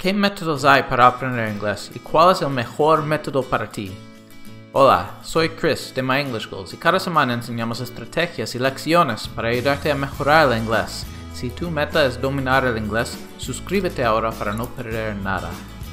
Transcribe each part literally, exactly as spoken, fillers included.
¿Qué métodos hay para aprender inglés y cuál es el mejor método para ti? Hola, soy Chris de My English Goals y cada semana enseñamos estrategias y lecciones para ayudarte a mejorar el inglés. Si tu meta es dominar el inglés, suscríbete ahora para no perder nada.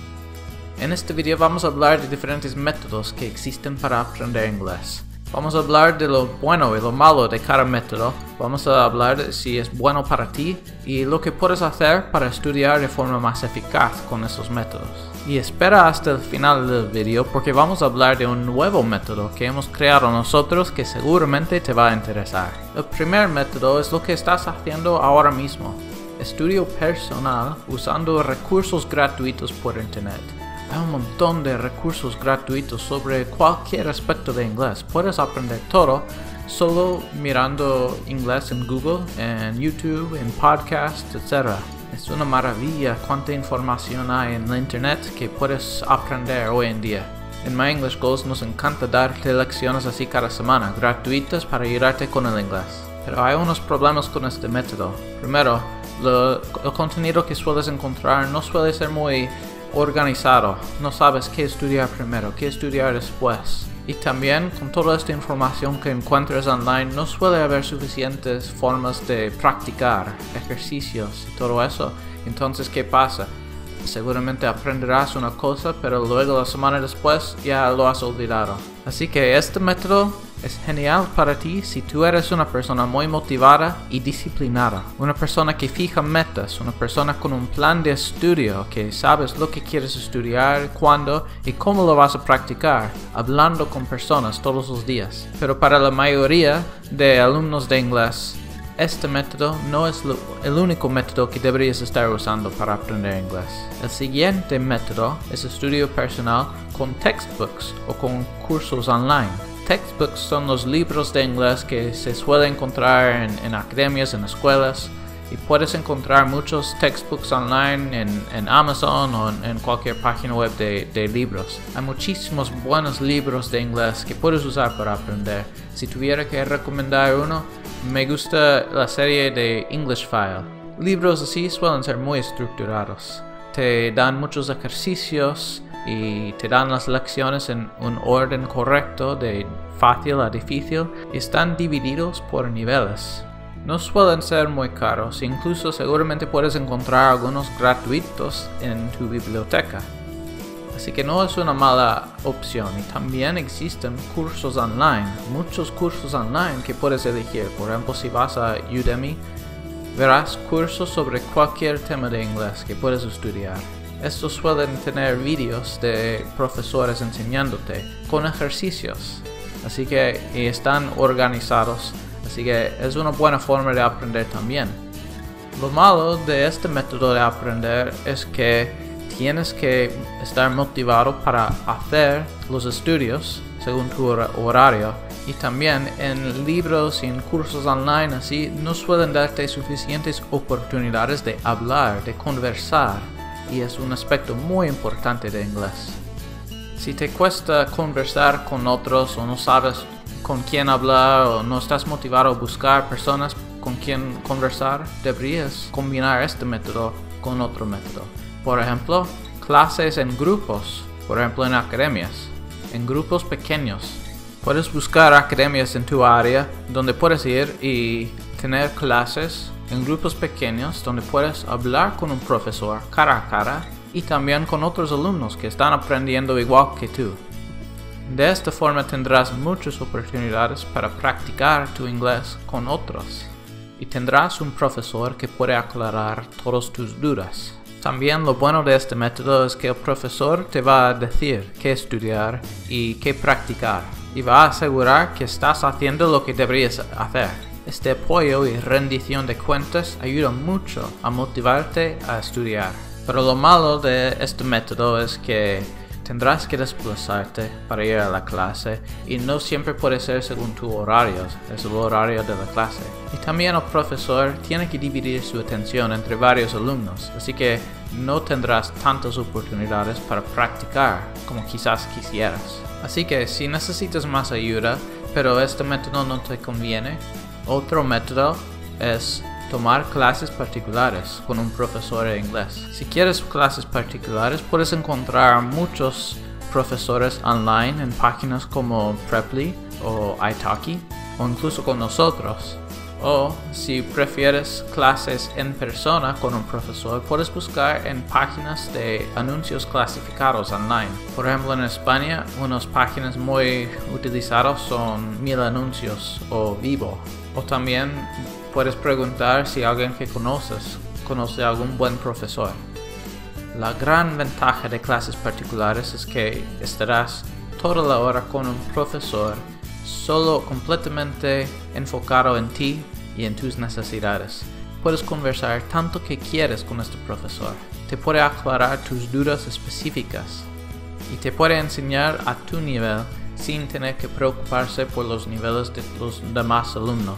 En este video vamos a hablar de diferentes métodos que existen para aprender inglés. Vamos a hablar de lo bueno y lo malo de cada método. Vamos a hablar de si es bueno para ti y lo que puedes hacer para estudiar de forma más eficaz con esos métodos. Y espera hasta el final del video porque vamos a hablar de un nuevo método que hemos creado nosotros que seguramente te va a interesar. El primer método es lo que estás haciendo ahora mismo. Estudio personal usando recursos gratuitos por internet. Hay un montón de recursos gratuitos sobre cualquier aspecto de inglés. Puedes aprender todo solo mirando inglés en Google, en YouTube, en podcasts, etcétera. Es una maravilla cuánta información hay en la internet que puedes aprender hoy en día. En My English Goals nos encanta darte lecciones así cada semana, gratuitas para ayudarte con el inglés. Pero hay unos problemas con este método. Primero, lo, el contenido que sueles encontrar no suele ser muy organizado. No sabes qué estudiar primero, qué estudiar después. Y también con toda esta información que encuentras online no suele haber suficientes formas de practicar ejercicios y todo eso. Entonces, ¿qué pasa? Seguramente aprenderás una cosa, pero luego la semana después ya lo has olvidado. Así que este método es genial para ti si tú eres una persona muy motivada y disciplinada. Una persona que fija metas, una persona con un plan de estudio, que sabes lo que quieres estudiar, cuándo y cómo lo vas a practicar, hablando con personas todos los días. Pero para la mayoría de alumnos de inglés, este método no es lo, el único método que deberías estar usando para aprender inglés. El siguiente método es estudio personal con textbooks o con cursos online. Textbooks son los libros de inglés que se suelen encontrar en, en academias, en escuelas, y puedes encontrar muchos textbooks online en, en Amazon o en, en cualquier página web de, de libros. Hay muchísimos buenos libros de inglés que puedes usar para aprender. Si tuviera que recomendar uno, me gusta la serie de English File. Libros así suelen ser muy estructurados. Te dan muchos ejercicios y te dan las lecciones en un orden correcto de fácil a difícil y están divididos por niveles. No suelen ser muy caros, incluso seguramente puedes encontrar algunos gratuitos en tu biblioteca. Así que no es una mala opción. Y también existen cursos online, muchos cursos online que puedes elegir. Por ejemplo, si vas a Udemy, verás cursos sobre cualquier tema de inglés que puedes estudiar. Estos suelen tener vídeos de profesores enseñándote con ejercicios, así que y están organizados, así que es una buena forma de aprender también. Lo malo de este método de aprender es que tienes que estar motivado para hacer los estudios según tu horario, y también en libros y en cursos online así no suelen darte suficientes oportunidades de hablar, de conversar. Y es un aspecto muy importante de inglés. Si te cuesta conversar con otros o no sabes con quién hablar o no estás motivado a buscar personas con quien conversar, deberías combinar este método con otro método. Por ejemplo, clases en grupos, por ejemplo en academias, en grupos pequeños. Puedes buscar academias en tu área donde puedes ir y tener clases en grupos pequeños donde puedes hablar con un profesor cara a cara y también con otros alumnos que están aprendiendo igual que tú. De esta forma tendrás muchas oportunidades para practicar tu inglés con otros y tendrás un profesor que puede aclarar todas tus dudas. También lo bueno de este método es que el profesor te va a decir qué estudiar y qué practicar y va a asegurar que estás haciendo lo que deberías hacer. Este apoyo y rendición de cuentas ayuda mucho a motivarte a estudiar. Pero lo malo de este método es que tendrás que desplazarte para ir a la clase y no siempre puede ser según tu horario, es el horario de la clase. Y también el profesor tiene que dividir su atención entre varios alumnos, así que no tendrás tantas oportunidades para practicar como quizás quisieras. Así que si necesitas más ayuda, pero este método no te conviene, otro método es tomar clases particulares con un profesor de inglés. Si quieres clases particulares, puedes encontrar muchos profesores online en páginas como Preply o Italki, o incluso con nosotros. O si prefieres clases en persona con un profesor, puedes buscar en páginas de anuncios clasificados online. Por ejemplo, en España, unas páginas muy utilizadas son Mil Anuncios o Vivo. O también puedes preguntar si alguien que conoces conoce a algún buen profesor. La gran ventaja de clases particulares es que estarás toda la hora con un profesor solo completamente enfocado en ti y en tus necesidades. Puedes conversar tanto que quieres con este profesor. Te puede aclarar tus dudas específicas y te puede enseñar a tu nivel sin tener que preocuparse por los niveles de los demás alumnos.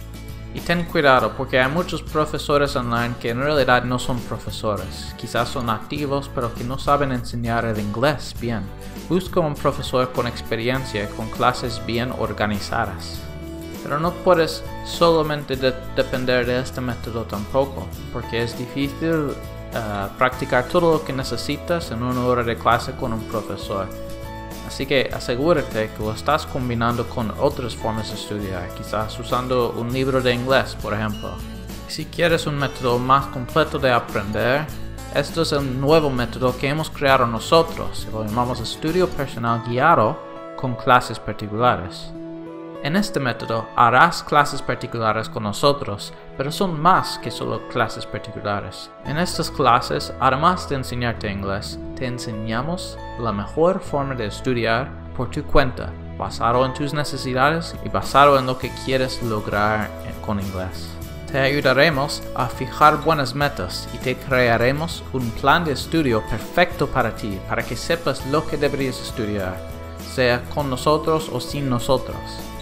Y ten cuidado porque hay muchos profesores online que en realidad no son profesores. Quizás son activos pero que no saben enseñar el inglés bien. Busca un profesor con experiencia con clases bien organizadas. Pero no puedes solamente de depender de este método tampoco, porque es difícil uh, practicar todo lo que necesitas en una hora de clase con un profesor. Así que asegúrate que lo estás combinando con otras formas de estudiar, quizás usando un libro de inglés, por ejemplo. Si quieres un método más completo de aprender, este es el nuevo método que hemos creado nosotros, lo llamamos Estudio Personal Guiado con clases particulares. En este método harás clases particulares con nosotros, pero son más que solo clases particulares. En estas clases, además de enseñarte inglés, te enseñamos la mejor forma de estudiar por tu cuenta, basado en tus necesidades y basado en lo que quieres lograr con inglés. Te ayudaremos a fijar buenas metas y te crearemos un plan de estudio perfecto para ti, para que sepas lo que deberías estudiar, sea con nosotros o sin nosotros.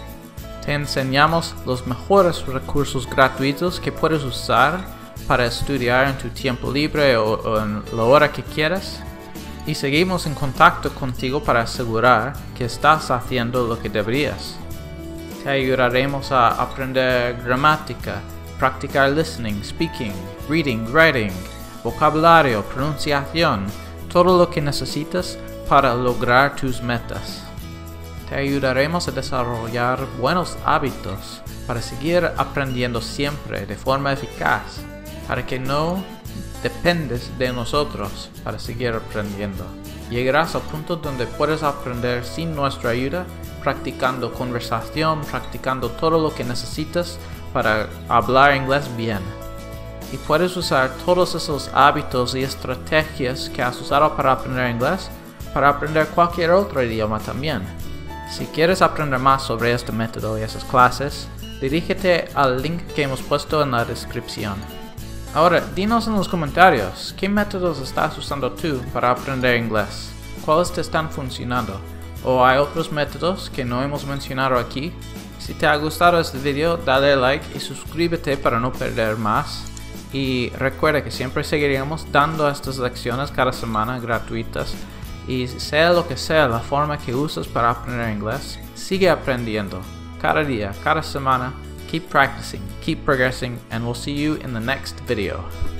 Te enseñamos los mejores recursos gratuitos que puedes usar para estudiar en tu tiempo libre o, o en la hora que quieras. Y seguimos en contacto contigo para asegurar que estás haciendo lo que deberías. Te ayudaremos a aprender gramática, practicar listening, speaking, reading, writing, vocabulario, pronunciación, todo lo que necesitas para lograr tus metas. Te ayudaremos a desarrollar buenos hábitos para seguir aprendiendo siempre de forma eficaz, para que no dependes de nosotros para seguir aprendiendo. Llegarás al punto donde puedes aprender sin nuestra ayuda, practicando conversación, practicando todo lo que necesitas para hablar inglés bien. Y puedes usar todos esos hábitos y estrategias que has usado para aprender inglés para aprender cualquier otro idioma también. Si quieres aprender más sobre este método y esas clases, dirígete al link que hemos puesto en la descripción. Ahora, dinos en los comentarios, ¿qué métodos estás usando tú para aprender inglés? ¿Cuáles te están funcionando? ¿O hay otros métodos que no hemos mencionado aquí? Si te ha gustado este video, dale like y suscríbete para no perder más. Y recuerda que siempre seguiremos dando estas lecciones cada semana gratuitas. Y sea lo que sea la forma que usas para aprender inglés, sigue aprendiendo. Cada día, cada semana, keep practicing, keep progressing, and we'll see you in the next video.